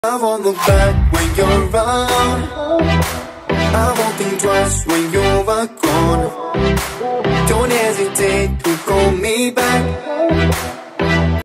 I won't look back when you're around. I won't think twice when you are gone. Don't hesitate to call me back.